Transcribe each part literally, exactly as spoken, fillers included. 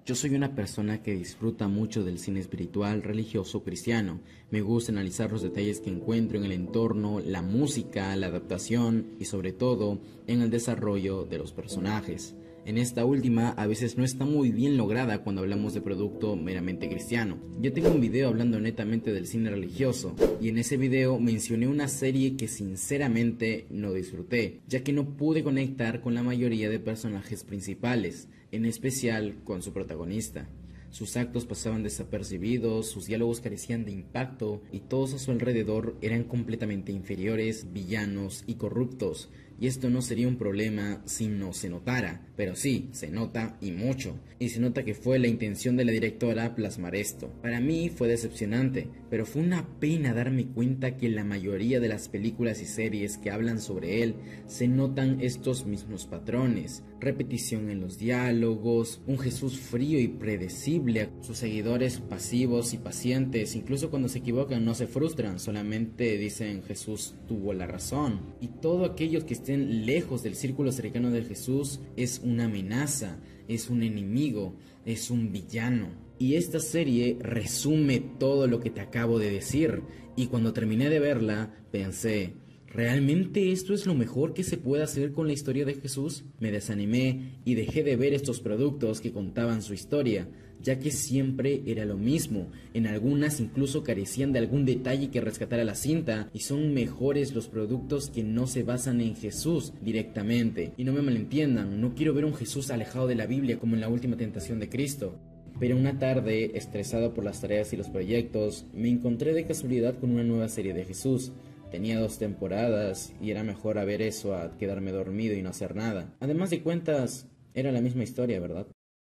Yo soy una persona que disfruta mucho del cine espiritual, religioso, cristiano. Me gusta analizar los detalles que encuentro en el entorno, la música, la adaptación y sobre todo en el desarrollo de los personajes. En esta última a veces no está muy bien lograda cuando hablamos de producto meramente cristiano. Yo tengo un video hablando netamente del cine religioso y en ese video mencioné una serie que sinceramente no disfruté, ya que no pude conectar con la mayoría de personajes principales, en especial con su protagonista. Sus actos pasaban desapercibidos, sus diálogos carecían de impacto y todos a su alrededor eran completamente inferiores, villanos y corruptos. Y esto no sería un problema si no se notara, pero sí, se nota y mucho. Y se nota que fue la intención de la directora plasmar esto. Para mí fue decepcionante, pero fue una pena darme cuenta que en la mayoría de las películas y series que hablan sobre él se notan estos mismos patrones. Repetición en los diálogos, un Jesús frío y predecible, sus seguidores pasivos y pacientes, incluso cuando se equivocan no se frustran, solamente dicen Jesús tuvo la razón. Y todo aquellos que estén lejos del círculo cercano de Jesús es una amenaza, es un enemigo, es un villano. Y esta serie resume todo lo que te acabo de decir. Y cuando terminé de verla, pensé, ¿realmente esto es lo mejor que se puede hacer con la historia de Jesús? Me desanimé y dejé de ver estos productos que contaban su historia, ya que siempre era lo mismo. En algunas incluso carecían de algún detalle que rescatara la cinta, y son mejores los productos que no se basan en Jesús directamente. Y no me malentiendan, no quiero ver un Jesús alejado de la Biblia como en la última tentación de Cristo. Pero una tarde, estresado por las tareas y los proyectos, me encontré de casualidad con una nueva serie de Jesús. Tenía dos temporadas y era mejor a ver eso a quedarme dormido y no hacer nada. Además de cuentas, era la misma historia, ¿verdad?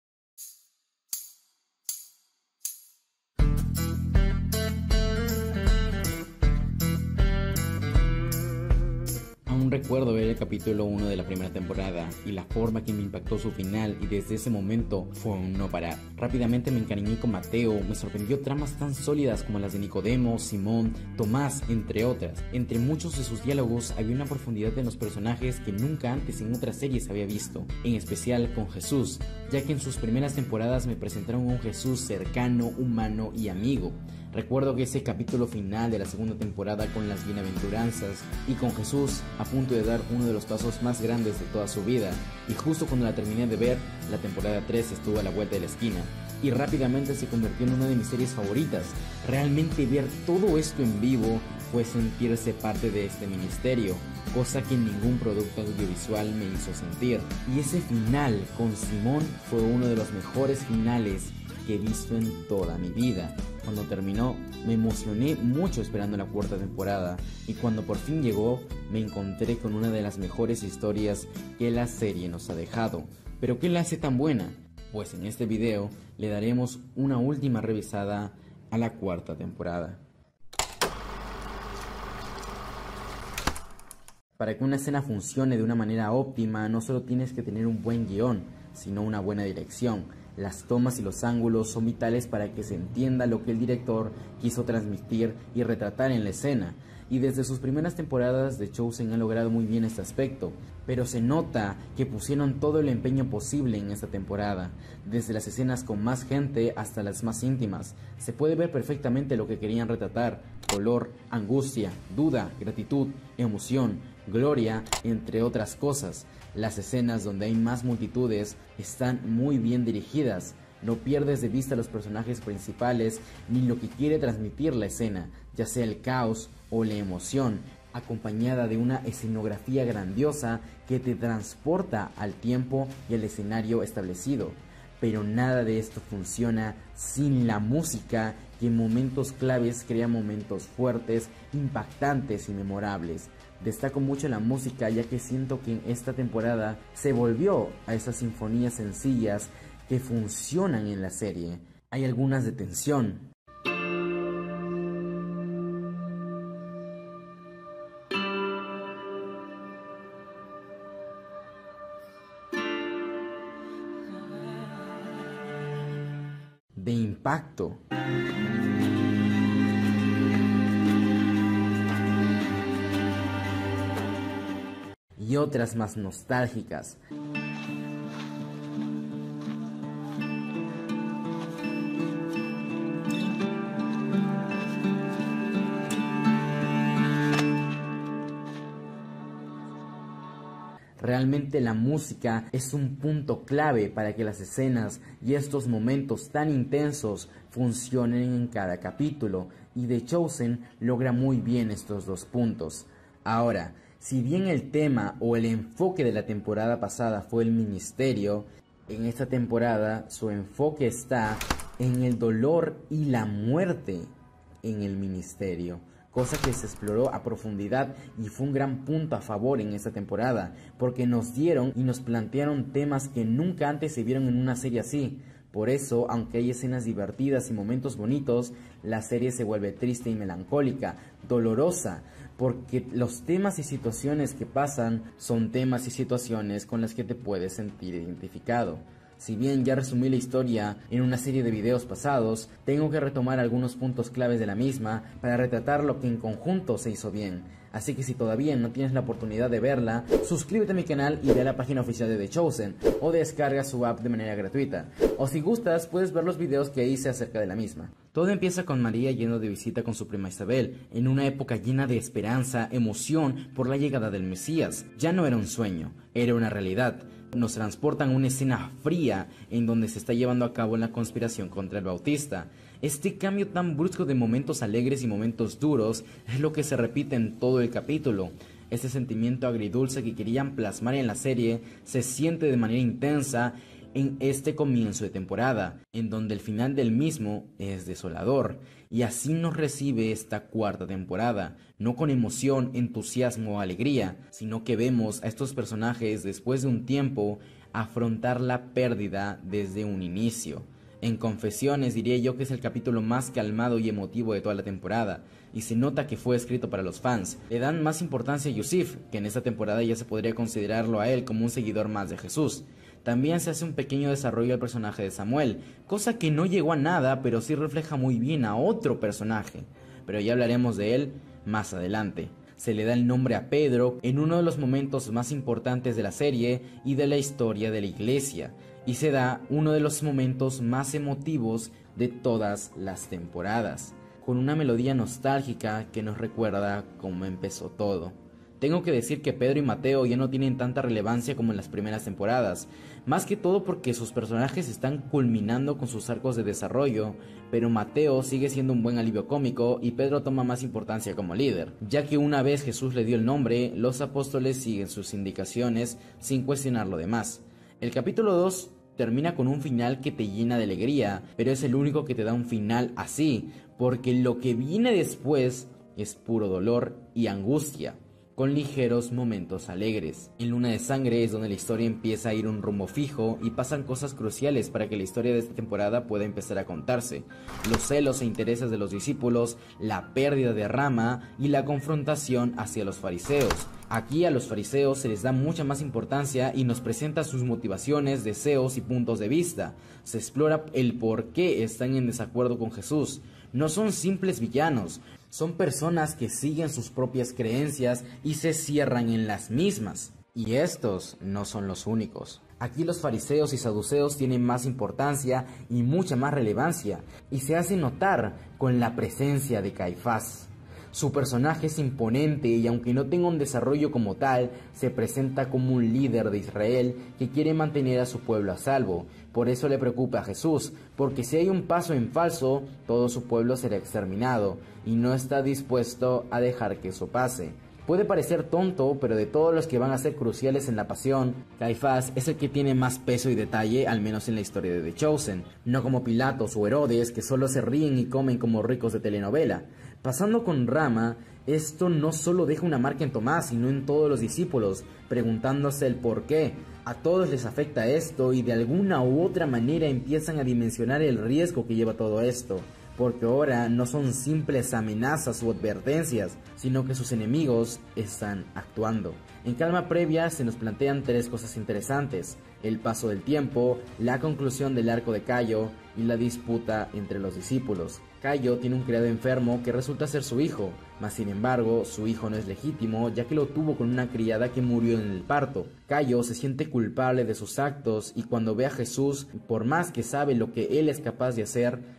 Aún recuerdo ver el capítulo uno de la primera temporada y la forma que me impactó su final, y desde ese momento fue un no parar. Rápidamente me encariñé con Mateo, me sorprendió tramas tan sólidas como las de Nicodemo, Simón, Tomás, entre otras. Entre muchos de sus diálogos había una profundidad en los personajes que nunca antes en otras series había visto, en especial con Jesús, ya que en sus primeras temporadas me presentaron un Jesús cercano, humano y amigo. Recuerdo que ese capítulo final de la segunda temporada con las bienaventuranzas y con Jesús a punto de dar uno de los pasos más grandes de toda su vida, y justo cuando la terminé de ver, la temporada tres estuvo a la vuelta de la esquina y rápidamente se convirtió en una de mis series favoritas. Realmente ver todo esto en vivo fue sentirse parte de este ministerio, cosa que ningún producto audiovisual me hizo sentir. Y ese final con Simón fue uno de los mejores finales que he visto en toda mi vida. Cuando terminó, me emocioné mucho esperando la cuarta temporada, y cuando por fin llegó, me encontré con una de las mejores historias que la serie nos ha dejado. ¿Pero qué la hace tan buena? Pues en este video le daremos una última revisada a la cuarta temporada. Para que una escena funcione de una manera óptima, no solo tienes que tener un buen guión, sino una buena dirección. Las tomas y los ángulos son vitales para que se entienda lo que el director quiso transmitir y retratar en la escena. Y desde sus primeras temporadas, The Chosen ha logrado muy bien este aspecto, pero se nota que pusieron todo el empeño posible en esta temporada, desde las escenas con más gente hasta las más íntimas. Se puede ver perfectamente lo que querían retratar: dolor, angustia, duda, gratitud, emoción, gloria, entre otras cosas. Las escenas donde hay más multitudes están muy bien dirigidas. No pierdes de vista a los personajes principales ni lo que quiere transmitir la escena, ya sea el caos o la emoción, acompañada de una escenografía grandiosa que te transporta al tiempo y al escenario establecido. Pero nada de esto funciona sin la música, que en momentos claves crea momentos fuertes, impactantes y memorables. Destaco mucho la música, ya que siento que en esta temporada se volvió a esas sinfonías sencillas que funcionan en la serie. Hay algunas de tensión, de impacto, y otras más nostálgicas. Realmente la música es un punto clave para que las escenas y estos momentos tan intensos funcionen en cada capítulo, y The Chosen logra muy bien estos dos puntos. Ahora, si bien el tema o el enfoque de la temporada pasada fue el ministerio, en esta temporada su enfoque está en el dolor y la muerte en el ministerio, cosa que se exploró a profundidad y fue un gran punto a favor en esta temporada, porque nos dieron y nos plantearon temas que nunca antes se vieron en una serie así. Por eso, aunque hay escenas divertidas y momentos bonitos, la serie se vuelve triste y melancólica, dolorosa, porque los temas y situaciones que pasan son temas y situaciones con las que te puedes sentir identificado. Si bien ya resumí la historia en una serie de videos pasados, tengo que retomar algunos puntos claves de la misma para retratar lo que en conjunto se hizo bien. Así que si todavía no tienes la oportunidad de verla, suscríbete a mi canal y ve a la página oficial de The Chosen, o descarga su app de manera gratuita. O si gustas, puedes ver los videos que hice acerca de la misma. Todo empieza con María yendo de visita con su prima Isabel, en una época llena de esperanza, emoción por la llegada del Mesías. Ya no era un sueño, era una realidad. Nos transportan a una escena fría en donde se está llevando a cabo la conspiración contra el Bautista. Este cambio tan brusco de momentos alegres y momentos duros es lo que se repite en todo el capítulo. Este sentimiento agridulce que querían plasmar en la serie se siente de manera intensa en este comienzo de temporada, en donde el final del mismo es desolador, y así nos recibe esta cuarta temporada, no con emoción, entusiasmo o alegría, sino que vemos a estos personajes después de un tiempo afrontar la pérdida desde un inicio. En Confesiones diría yo que es el capítulo más calmado y emotivo de toda la temporada, y se nota que fue escrito para los fans. Le dan más importancia a Yusif, que en esta temporada ya se podría considerarlo a él como un seguidor más de Jesús. También se hace un pequeño desarrollo del personaje de Samuel, cosa que no llegó a nada, pero sí refleja muy bien a otro personaje, pero ya hablaremos de él más adelante. Se le da el nombre a Pedro en uno de los momentos más importantes de la serie y de la historia de la iglesia, y se da uno de los momentos más emotivos de todas las temporadas, con una melodía nostálgica que nos recuerda cómo empezó todo. Tengo que decir que Pedro y Mateo ya no tienen tanta relevancia como en las primeras temporadas, más que todo porque sus personajes están culminando con sus arcos de desarrollo, pero Mateo sigue siendo un buen alivio cómico y Pedro toma más importancia como líder, ya que una vez Jesús le dio el nombre, los apóstoles siguen sus indicaciones sin cuestionar lo demás. El capítulo dos termina con un final que te llena de alegría, pero es el único que te da un final así, porque lo que viene después es puro dolor y angustia, con ligeros momentos alegres. En Luna de Sangre es donde la historia empieza a ir un rumbo fijo y pasan cosas cruciales para que la historia de esta temporada pueda empezar a contarse. Los celos e intereses de los discípulos, la pérdida de Rama y la confrontación hacia los fariseos. Aquí a los fariseos se les da mucha más importancia y nos presenta sus motivaciones, deseos y puntos de vista. Se explora el por qué están en desacuerdo con Jesús. No son simples villanos, son personas que siguen sus propias creencias y se cierran en las mismas. Y estos no son los únicos. Aquí los fariseos y saduceos tienen más importancia y mucha más relevancia, y se hace notar con la presencia de Caifás. Su personaje es imponente y aunque no tenga un desarrollo como tal, se presenta como un líder de Israel que quiere mantener a su pueblo a salvo. Por eso le preocupa a Jesús, porque si hay un paso en falso, todo su pueblo será exterminado, y no está dispuesto a dejar que eso pase. Puede parecer tonto, pero de todos los que van a ser cruciales en la pasión, Caifás es el que tiene más peso y detalle, al menos en la historia de The Chosen, no como Pilatos o Herodes, que solo se ríen y comen como ricos de telenovela. Pasando con Rama, esto no solo deja una marca en Tomás, sino en todos los discípulos, preguntándose el por qué. A todos les afecta esto y de alguna u otra manera empiezan a dimensionar el riesgo que lleva todo esto, porque ahora no son simples amenazas u advertencias, sino que sus enemigos están actuando. En Calma Previa se nos plantean tres cosas interesantes: el paso del tiempo, la conclusión del arco de Cayo y la disputa entre los discípulos. Cayo tiene un criado enfermo que resulta ser su hijo, mas sin embargo su hijo no es legítimo ya que lo tuvo con una criada que murió en el parto. Cayo se siente culpable de sus actos y cuando ve a Jesús, por más que sabe lo que él es capaz de hacer,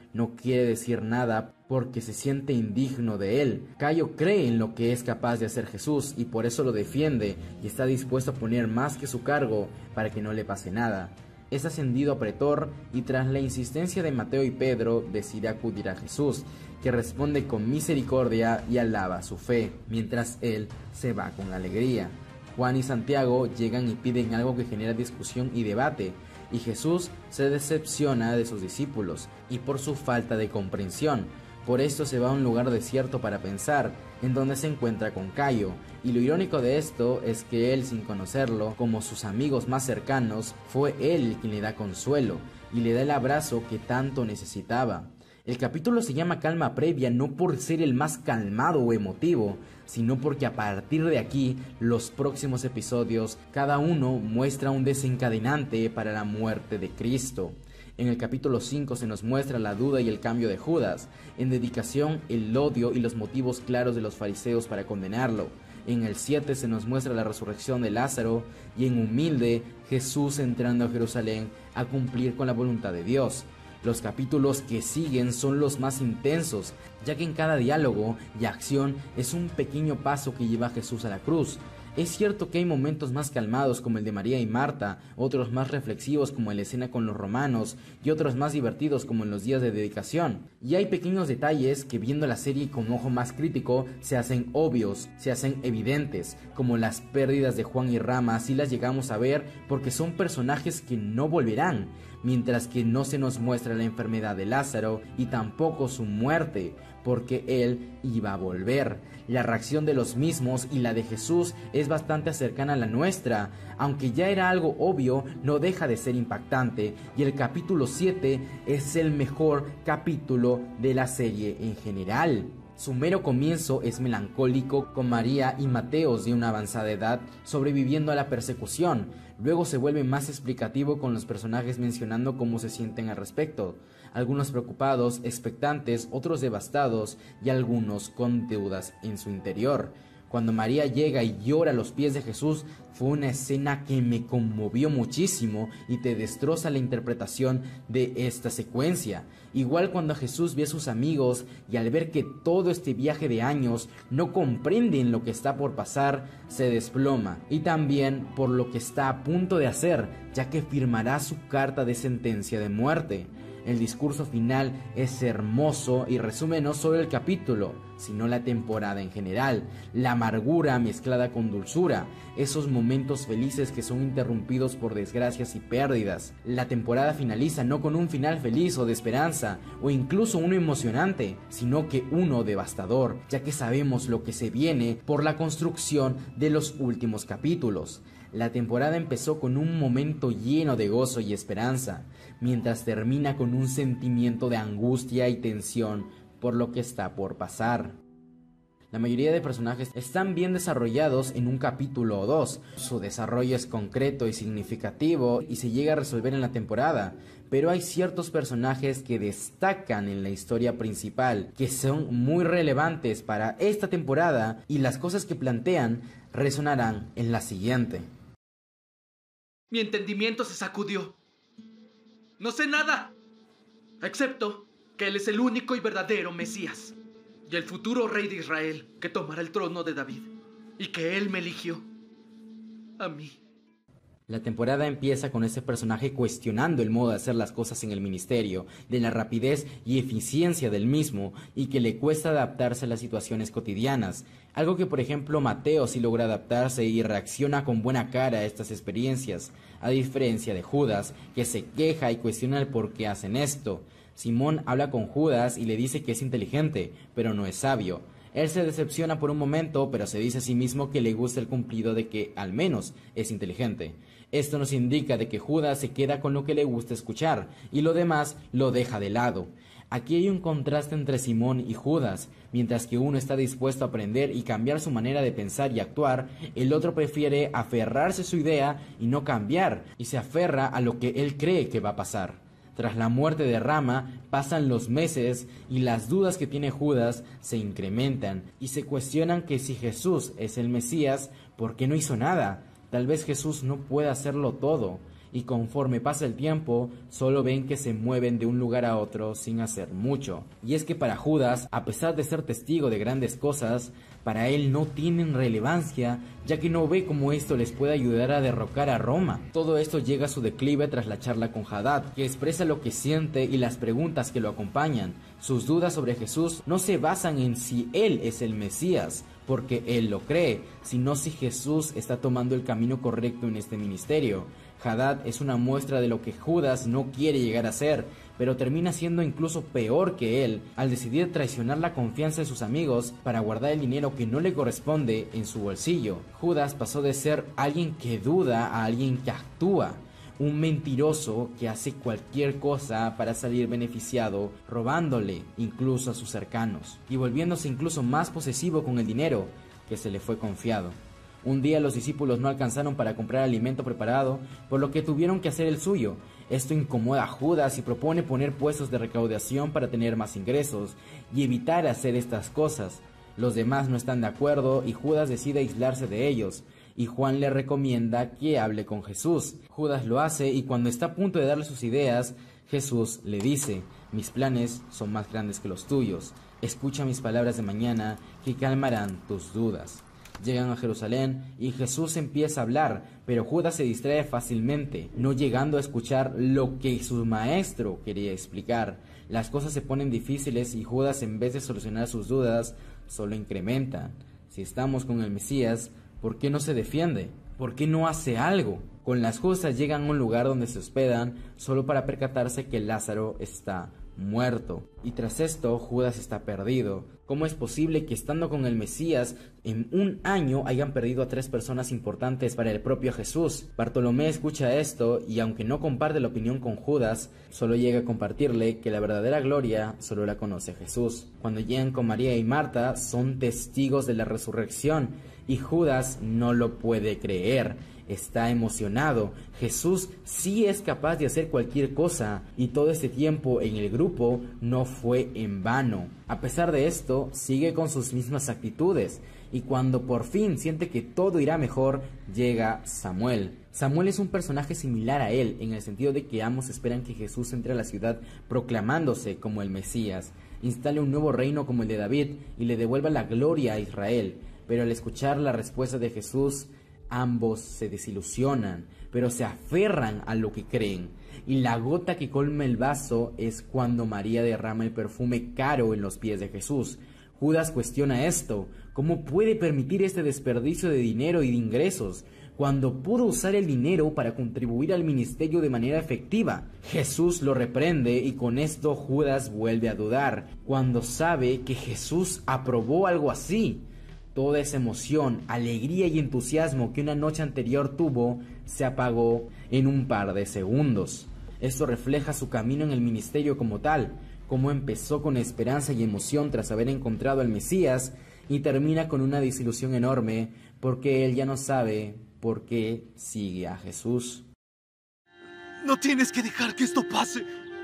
no quiere decir nada porque se siente indigno de él. Cayo cree en lo que es capaz de hacer Jesús y por eso lo defiende y está dispuesto a poner más que su cargo para que no le pase nada. Es ascendido a pretor y tras la insistencia de Mateo y Pedro decide acudir a Jesús, que responde con misericordia y alaba su fe, mientras él se va con alegría. Juan y Santiago llegan y piden algo que genera discusión y debate, y Jesús se decepciona de sus discípulos y por su falta de comprensión. Por esto se va a un lugar desierto para pensar, en donde se encuentra con Cayo, y lo irónico de esto es que él, sin conocerlo, como sus amigos más cercanos, fue él quien le da consuelo y le da el abrazo que tanto necesitaba. El capítulo se llama Calma Previa no por ser el más calmado o emotivo, sino porque a partir de aquí, los próximos episodios, cada uno muestra un desencadenante para la muerte de Cristo. En el capítulo cinco se nos muestra la duda y el cambio de Judas, en dedicación el odio y los motivos claros de los fariseos para condenarlo. En el siete se nos muestra la resurrección de Lázaro y en humilde Jesús entrando a Jerusalén a cumplir con la voluntad de Dios. Los capítulos que siguen son los más intensos, ya que en cada diálogo y acción es un pequeño paso que lleva a Jesús a la cruz. Es cierto que hay momentos más calmados como el de María y Marta, otros más reflexivos como en la escena con los romanos y otros más divertidos como en los días de dedicación. Y hay pequeños detalles que viendo la serie con ojo más crítico se hacen obvios, se hacen evidentes, como las pérdidas de Juan y Rama, si las llegamos a ver porque son personajes que no volverán, mientras que no se nos muestra la enfermedad de Lázaro y tampoco su muerte, porque él iba a volver. La reacción de los mismos y la de Jesús es bastante cercana a la nuestra, aunque ya era algo obvio, no deja de ser impactante, y el capítulo siete es el mejor capítulo de la serie en general. Su mero comienzo es melancólico, con María y Mateos de una avanzada edad sobreviviendo a la persecución. Luego se vuelve más explicativo con los personajes mencionando cómo se sienten al respecto. Algunos preocupados, expectantes, otros devastados y algunos con deudas en su interior. Cuando María llega y llora a los pies de Jesús, fue una escena que me conmovió muchísimo y te destroza la interpretación de esta secuencia. Igual cuando Jesús ve a sus amigos y al ver que todo este viaje de años no comprenden lo que está por pasar, se desploma. Y también por lo que está a punto de hacer, ya que firmará su carta de sentencia de muerte. El discurso final es hermoso y resume no solo el capítulo, sino la temporada en general, la amargura mezclada con dulzura, esos momentos felices que son interrumpidos por desgracias y pérdidas. La temporada finaliza no con un final feliz o de esperanza, o incluso uno emocionante, sino que uno devastador, ya que sabemos lo que se viene por la construcción de los últimos capítulos. La temporada empezó con un momento lleno de gozo y esperanza, mientras termina con un sentimiento de angustia y tensión por lo que está por pasar. La mayoría de personajes están bien desarrollados en un capítulo o dos. Su desarrollo es concreto y significativo y se llega a resolver en la temporada, pero hay ciertos personajes que destacan en la historia principal, que son muy relevantes para esta temporada y las cosas que plantean resonarán en la siguiente. Mi entendimiento se sacudió. No sé nada, excepto que Él es el único y verdadero Mesías, y el futuro rey de Israel que tomará el trono de David, y que Él me eligió a mí. La temporada empieza con este personaje cuestionando el modo de hacer las cosas en el ministerio, de la rapidez y eficiencia del mismo, y que le cuesta adaptarse a las situaciones cotidianas. Algo que por ejemplo Mateo sí logra adaptarse y reacciona con buena cara a estas experiencias, a diferencia de Judas, que se queja y cuestiona el por qué hacen esto. Simón habla con Judas y le dice que es inteligente, pero no es sabio. Él se decepciona por un momento, pero se dice a sí mismo que le gusta el cumplido de que, al menos, es inteligente. Esto nos indica de que Judas se queda con lo que le gusta escuchar, y lo demás lo deja de lado. Aquí hay un contraste entre Simón y Judas. Mientras que uno está dispuesto a aprender y cambiar su manera de pensar y actuar, el otro prefiere aferrarse a su idea y no cambiar, y se aferra a lo que él cree que va a pasar. Tras la muerte de Rama, pasan los meses y las dudas que tiene Judas se incrementan y se cuestionan que si Jesús es el Mesías, ¿por qué no hizo nada? Tal vez Jesús no pueda hacerlo todo. y conforme pasa el tiempo, solo ven que se mueven de un lugar a otro sin hacer mucho. Y es que para Judas, a pesar de ser testigo de grandes cosas, para él no tienen relevancia, ya que no ve cómo esto les puede ayudar a derrocar a Roma. Todo esto llega a su declive tras la charla con Hadad, que expresa lo que siente y las preguntas que lo acompañan. Sus dudas sobre Jesús no se basan en si él es el Mesías, porque él lo cree, sino si Jesús está tomando el camino correcto en este ministerio. Hadad es una muestra de lo que Judas no quiere llegar a ser, pero termina siendo incluso peor que él al decidir traicionar la confianza de sus amigos para guardar el dinero que no le corresponde en su bolsillo. Judas pasó de ser alguien que duda a alguien que actúa. Un mentiroso que hace cualquier cosa para salir beneficiado, robándole incluso a sus cercanos, y volviéndose incluso más posesivo con el dinero que se le fue confiado. Un día los discípulos no alcanzaron para comprar alimento preparado, por lo que tuvieron que hacer el suyo. Esto incomoda a Judas y propone poner puestos de recaudación para tener más ingresos y evitar hacer estas cosas. Los demás no están de acuerdo y Judas decide aislarse de ellos, y Juan le recomienda que hable con Jesús. Judas lo hace y cuando está a punto de darle sus ideas, Jesús le dice: mis planes son más grandes que los tuyos. Escucha mis palabras de mañana que calmarán tus dudas. Llegan a Jerusalén y Jesús empieza a hablar, pero Judas se distrae fácilmente, no llegando a escuchar lo que su maestro quería explicar. Las cosas se ponen difíciles y Judas, en vez de solucionar sus dudas, solo incrementan. Si estamos con el Mesías, ¿por qué no se defiende? ¿Por qué no hace algo? Con las justas llegan a un lugar donde se hospedan solo para percatarse que Lázaro está muerto. Y tras esto, Judas está perdido. ¿Cómo es posible que estando con el Mesías en un año hayan perdido a tres personas importantes para el propio Jesús? Bartolomé escucha esto y aunque no comparte la opinión con Judas, solo llega a compartirle que la verdadera gloria solo la conoce Jesús. Cuando llegan con María y Marta, son testigos de la resurrección y Judas no lo puede creer. Está emocionado. Jesús sí es capaz de hacer cualquier cosa y todo este tiempo en el grupo no fue en vano. A pesar de esto, sigue con sus mismas actitudes y cuando por fin siente que todo irá mejor, llega Samuel. Samuel es un personaje similar a él en el sentido de que ambos esperan que Jesús entre a la ciudad proclamándose como el Mesías, instale un nuevo reino como el de David y le devuelva la gloria a Israel. Pero al escuchar la respuesta de Jesús, ambos se desilusionan, pero se aferran a lo que creen. Y la gota que colma el vaso es cuando María derrama el perfume caro en los pies de Jesús. Judas cuestiona esto. ¿Cómo puede permitir este desperdicio de dinero y de ingresos, cuando pudo usar el dinero para contribuir al ministerio de manera efectiva? Jesús lo reprende y con esto Judas vuelve a dudar, cuando sabe que Jesús aprobó algo así. Toda esa emoción, alegría y entusiasmo que una noche anterior tuvo se apagó en un par de segundos. Esto refleja su camino en el ministerio como tal, cómo empezó con esperanza y emoción tras haber encontrado al Mesías y termina con una desilusión enorme porque él ya no sabe por qué sigue a Jesús. No tienes que dejar que esto pase.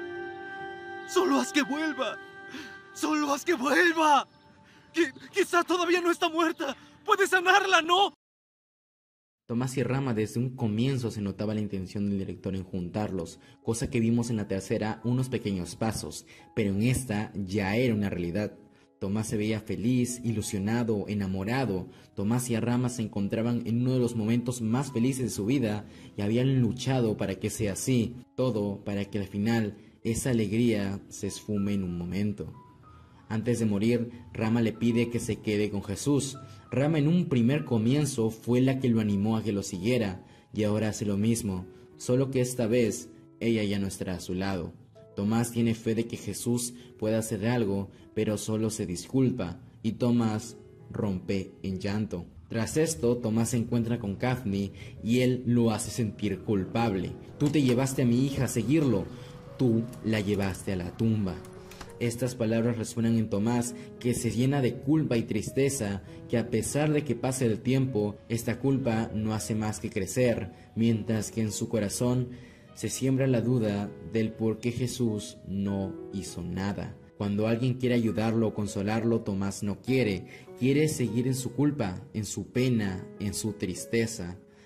Solo haz que vuelva. Solo haz que vuelva. Quizá todavía no está muerta. Puedes sanarla, ¿no? Tomás y Rama desde un comienzo se notaba la intención del director en juntarlos, cosa que vimos en la tercera unos pequeños pasos, pero en esta ya era una realidad. Tomás se veía feliz, ilusionado, enamorado. Tomás y Rama se encontraban en uno de los momentos más felices de su vida y habían luchado para que sea así, todo para que al final esa alegría se esfume en un momento. Antes de morir, Rama le pide que se quede con Jesús. Rama en un primer comienzo fue la que lo animó a que lo siguiera, y ahora hace lo mismo, solo que esta vez ella ya no estará a su lado. Tomás tiene fe de que Jesús pueda hacer algo, pero solo se disculpa, y Tomás rompe en llanto. Tras esto, Tomás se encuentra con Cafni, y él lo hace sentir culpable. Tú te llevaste a mi hija a seguirlo, tú la llevaste a la tumba. Estas palabras resuenan en Tomás, que se llena de culpa y tristeza, que a pesar de que pase el tiempo, esta culpa no hace más que crecer, mientras que en su corazón se siembra la duda del por qué Jesús no hizo nada. Cuando alguien quiere ayudarlo o consolarlo, Tomás no quiere, quiere seguir en su culpa, en su pena, en su tristeza.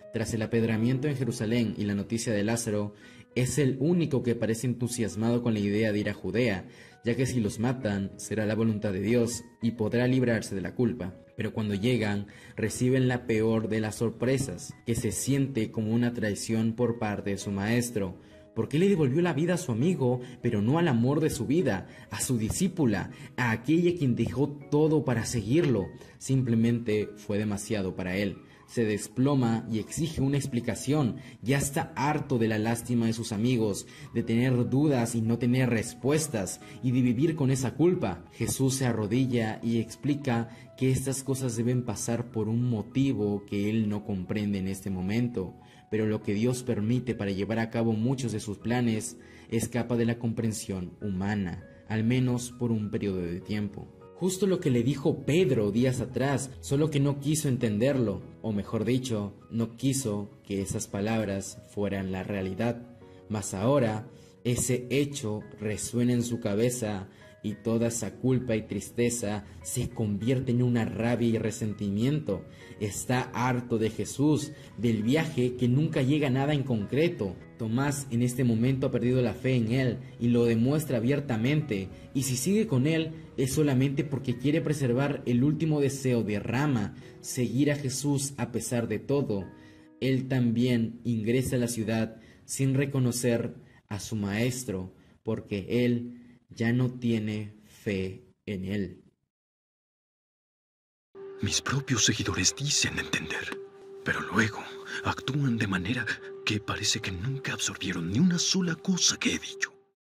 Tras el apedramiento en Jerusalén y la noticia de Lázaro, es el único que parece entusiasmado con la idea de ir a Judea, ya que si los matan será la voluntad de Dios y podrá librarse de la culpa. Pero cuando llegan, reciben la peor de las sorpresas, que se siente como una traición por parte de su maestro. ¿Por qué le devolvió la vida a su amigo, pero no al amor de su vida, a su discípula, a aquella quien dejó todo para seguirlo? Simplemente fue demasiado para él. Se desploma y exige una explicación. Ya está harto de la lástima de sus amigos, de tener dudas y no tener respuestas, y de vivir con esa culpa. Jesús se arrodilla y explica que estas cosas deben pasar por un motivo que él no comprende en este momento. Pero lo que Dios permite para llevar a cabo muchos de sus planes escapa de la comprensión humana, al menos por un periodo de tiempo. Justo lo que le dijo Pedro días atrás, solo que no quiso entenderlo, o mejor dicho, no quiso que esas palabras fueran la realidad. Mas ahora, ese hecho resuena en su cabeza y toda esa culpa y tristeza se convierte en una rabia y resentimiento. Está harto de Jesús, del viaje que nunca llega a nada en concreto. Tomás en este momento ha perdido la fe en él y lo demuestra abiertamente, y si sigue con él es solamente porque quiere preservar el último deseo de Rama, seguir a Jesús a pesar de todo. Él también ingresa a la ciudad sin reconocer a su maestro, porque él ya no tiene fe en él. Mis propios seguidores dicen entender, pero luego actúan de manera que parece que nunca absorbieron ni una sola cosa que he dicho.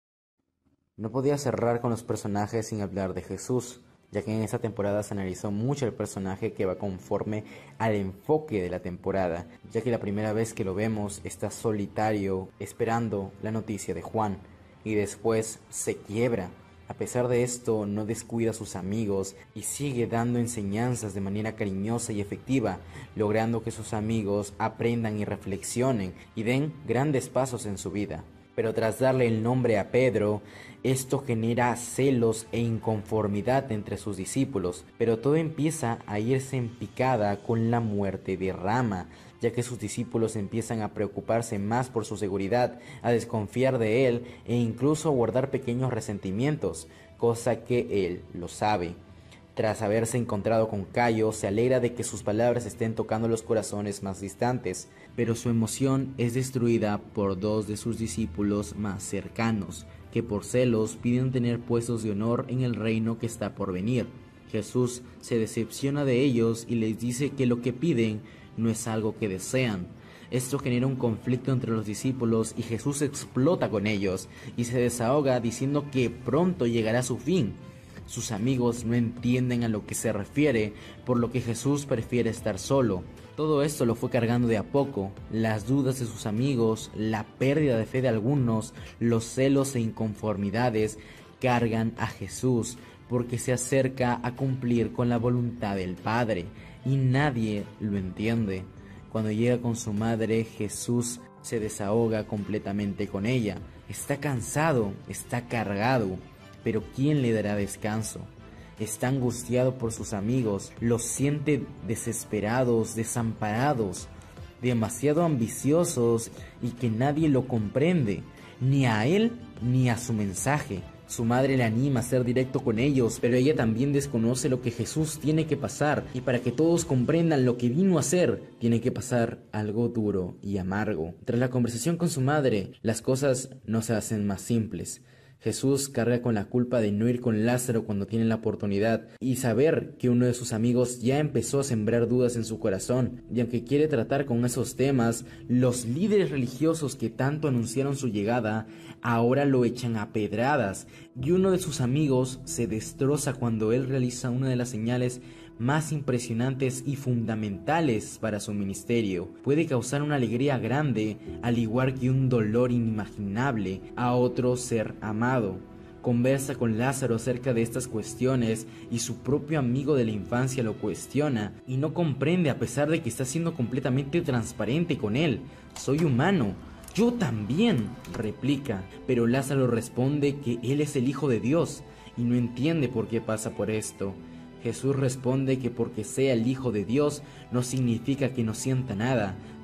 No podía cerrar con los personajes sin hablar de Jesús, ya que en esta temporada se analizó mucho el personaje que va conforme al enfoque de la temporada, ya que la primera vez que lo vemos está solitario esperando la noticia de Juan, y después se quiebra. A pesar de esto, no descuida a sus amigos y sigue dando enseñanzas de manera cariñosa y efectiva, logrando que sus amigos aprendan y reflexionen y den grandes pasos en su vida. Pero tras darle el nombre a Pedro, esto genera celos e inconformidad entre sus discípulos, pero todo empieza a irse en picada con la muerte de Rama, ya que sus discípulos empiezan a preocuparse más por su seguridad, a desconfiar de él e incluso a guardar pequeños resentimientos, cosa que él lo sabe. Tras haberse encontrado con Cayo, se alegra de que sus palabras estén tocando los corazones más distantes, pero su emoción es destruida por dos de sus discípulos más cercanos, que por celos piden tener puestos de honor en el reino que está por venir. Jesús se decepciona de ellos y les dice que lo que piden no es algo que desean. Esto genera un conflicto entre los discípulos y Jesús explota con ellos y se desahoga diciendo que pronto llegará su fin. Sus amigos no entienden a lo que se refiere, por lo que Jesús prefiere estar solo. Todo esto lo fue cargando de a poco, las dudas de sus amigos, la pérdida de fe de algunos, los celos e inconformidades cargan a Jesús porque se acerca a cumplir con la voluntad del Padre y nadie lo entiende. Cuando llega con su madre, Jesús se desahoga completamente con ella. Está cansado, está cargado, pero ¿quién le dará descanso? Está angustiado por sus amigos, los siente desesperados, desamparados, demasiado ambiciosos y que nadie lo comprende, ni a él ni a su mensaje. Su madre le anima a ser directo con ellos, pero ella también desconoce lo que Jesús tiene que pasar, y para que todos comprendan lo que vino a hacer, tiene que pasar algo duro y amargo. Tras la conversación con su madre, las cosas no se hacen más simples. Jesús carga con la culpa de no ir con Lázaro cuando tiene la oportunidad y saber que uno de sus amigos ya empezó a sembrar dudas en su corazón, y aunque quiere tratar con esos temas, los líderes religiosos que tanto anunciaron su llegada ahora lo echan a pedradas, y uno de sus amigos se destroza cuando él realiza una de las señales más impresionantes y fundamentales para su ministerio. Puede causar una alegría grande, al igual que un dolor inimaginable a otro ser amado. Conversa con Lázaro acerca de estas cuestiones y su propio amigo de la infancia lo cuestiona y no comprende, a pesar de que está siendo completamente transparente con él. Soy humano. Yo también, replica, pero Lázaro responde que él es el Hijo de Dios y no entiende por qué pasa por esto. Jesús responde que porque sea el Hijo de Dios no significa que no sienta nada,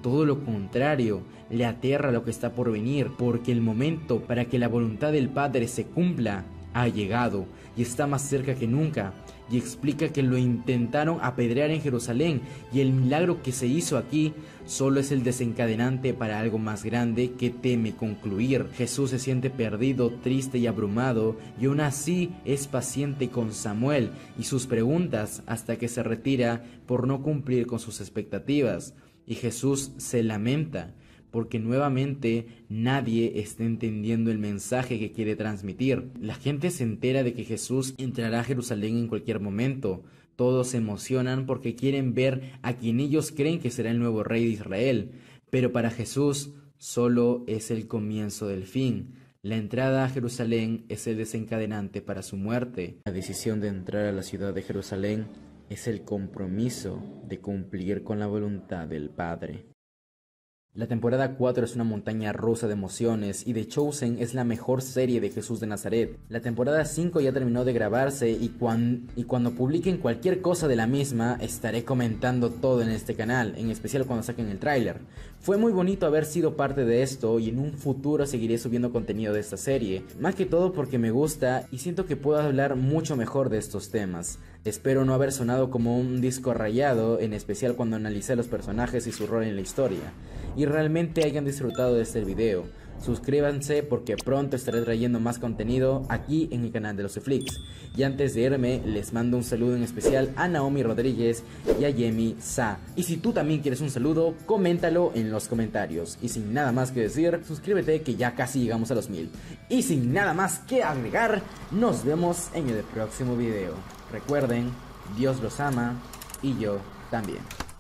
Todo lo contrario, le aterra lo que está por venir, porque el momento para que la voluntad del Padre se cumpla ha llegado y está más cerca que nunca. Y explica que lo intentaron apedrear en Jerusalén y el milagro que se hizo aquí solo es el desencadenante para algo más grande que teme concluir. Jesús se siente perdido, triste y abrumado, y aún así es paciente con Samuel y sus preguntas hasta que se retira por no cumplir con sus expectativas. Y Jesús se lamenta porque nuevamente nadie está entendiendo el mensaje que quiere transmitir. La gente se entera de que Jesús entrará a Jerusalén en cualquier momento. Todos se emocionan porque quieren ver a quien ellos creen que será el nuevo rey de Israel. Pero para Jesús solo es el comienzo del fin. La entrada a Jerusalén es el desencadenante para su muerte. La decisión de entrar a la ciudad de Jerusalén es el compromiso de cumplir con la voluntad del Padre. La temporada cuatro es una montaña rusa de emociones y The Chosen es la mejor serie de Jesús de Nazaret. La temporada cinco ya terminó de grabarse y, cuan, y cuando publiquen cualquier cosa de la misma estaré comentando todo en este canal, en especial cuando saquen el tráiler. Fue muy bonito haber sido parte de esto y en un futuro seguiré subiendo contenido de esta serie, más que todo porque me gusta y siento que puedo hablar mucho mejor de estos temas. Espero no haber sonado como un disco rayado, en especial cuando analicé los personajes y su rol en la historia, y realmente hayan disfrutado de este video. Suscríbanse porque pronto estaré trayendo más contenido aquí en el canal de los Eflix. Y antes de irme, les mando un saludo en especial a Naomi Rodríguez y a Yemi Sa. Y si tú también quieres un saludo, coméntalo en los comentarios. Y sin nada más que decir, suscríbete que ya casi llegamos a los mil. Y sin nada más que agregar, nos vemos en el próximo video. Recuerden, Dios los ama y yo también.